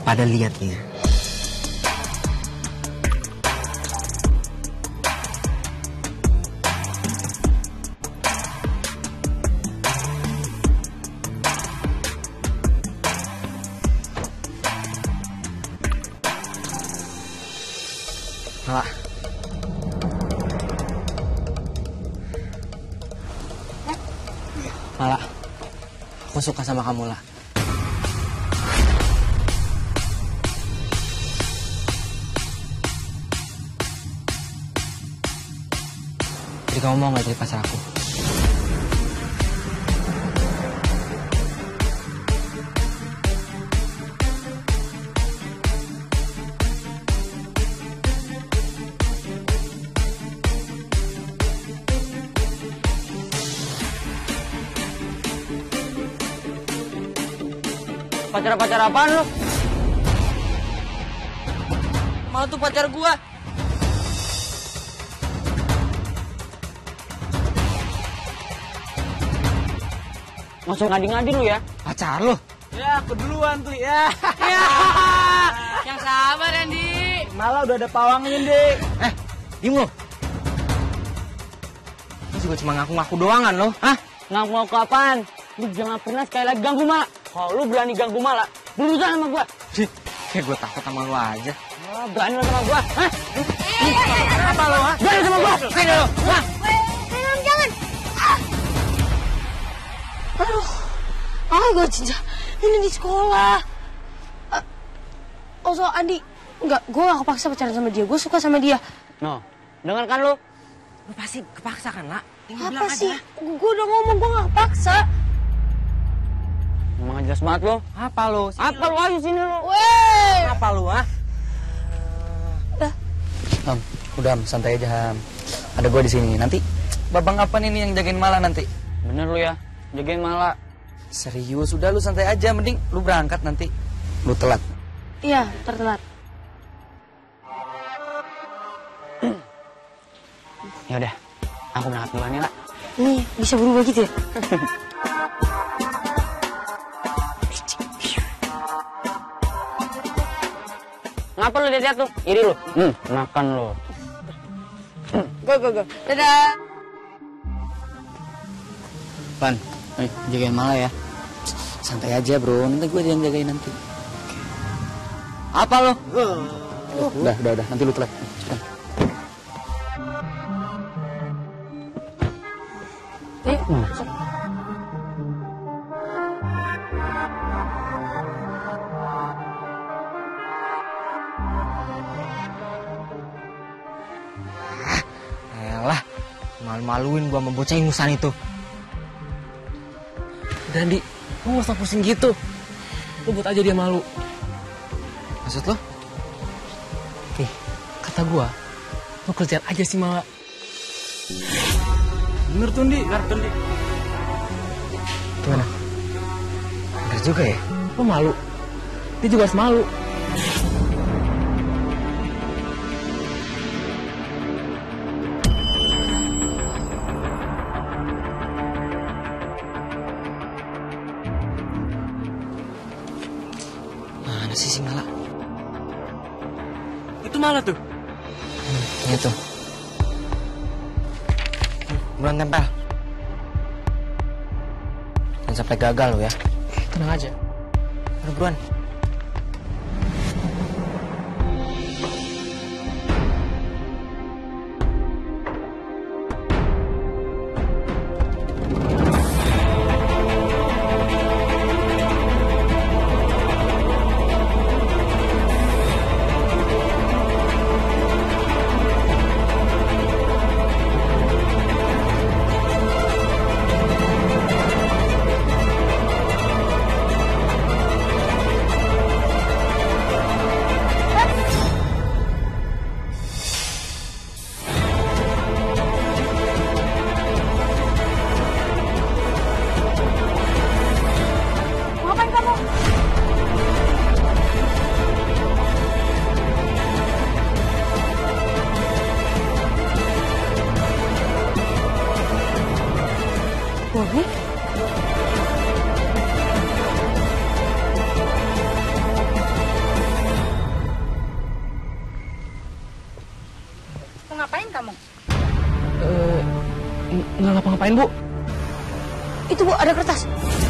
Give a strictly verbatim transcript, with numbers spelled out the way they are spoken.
pada lihatnya. Mala. Mala, aku suka sama kamu, lah. Jadi kamu mau nggak jadi pacar aku? Pacar-pacar apaan lu? Mau tuh pacar gua. Masuk ngadi-ngadi lu ya? Pacar lu? Ya, keduluan tuh ya. Ya. Yang sabar, Andi. Malah udah ada pawangnya, Dik. Eh, diem lu. Lu juga cuma ngaku-ngaku doangan lo, hah? Ngaku-ngaku apaan? Lu jangan pernah sekali lagi ganggu Mala. Kalau lu berani ganggu Mala, berurusan sama gua. Kayak gue takut sama lu aja. Oh, berani lu sama gua, hah? Apa lu, ha? Berani sama gua? Sini lu, hah? Jangan, jangan. Aduh, ah gue cinta. Ini di sekolah. Uh, also, Andi, enggak, gue gak kepaksa pacaran sama dia. Gue suka sama dia. No, dengarkan lu. Lu pasti kepaksa kan, lah? Apa sih? Gue udah ngomong, gue gak kepaksa. Emang jelas banget lu. Apa lu? Apa lu ayo sini lu. Wey. Apa lu, ah? Udah. Ham, udah Ham, santai aja Ham. Ada gue di sini. Nanti babang apa ini yang jagain Mala nanti? Bener lu ya, jagain Mala. Serius, udah lu santai aja. Mending lu berangkat nanti. Lu telat. Iya, tertelat. Ya udah, aku berangkat duluan ya, lah. Nih, bisa berubah gitu ya? Ngapa lu lihat tuh? Iri lu? Hmm, makan lu. Go, go, go. Dadah. Pan, eh, jagain Mala ya. Santai aja bro, nanti gue yang jagain nanti. Apa lu? Uh. Udah, udah, udah. Nanti lu telat. Cepetan. Ayo, masuk. Elah, malu-maluin gua sama bocah ingusan itu. Dan Di, lu gak usah pusing gitu. Lu buat aja dia malu. Maksud lo? Nih, kata gua, lu kerjaan aja sih Mala. Bener tuh, Di. Bener tuh, Di. Gimana? Bener juga ya? Lu malu. Dia juga harus malu. Mana sih si Mala? Itu Mala tuh. Hmm, itu. Buruan tempel. Jangan sampai gagal lo ya. Tenang aja. Udah buruan. nggak ngapa-ngapain, Bu. Itu Bu, ada kertas.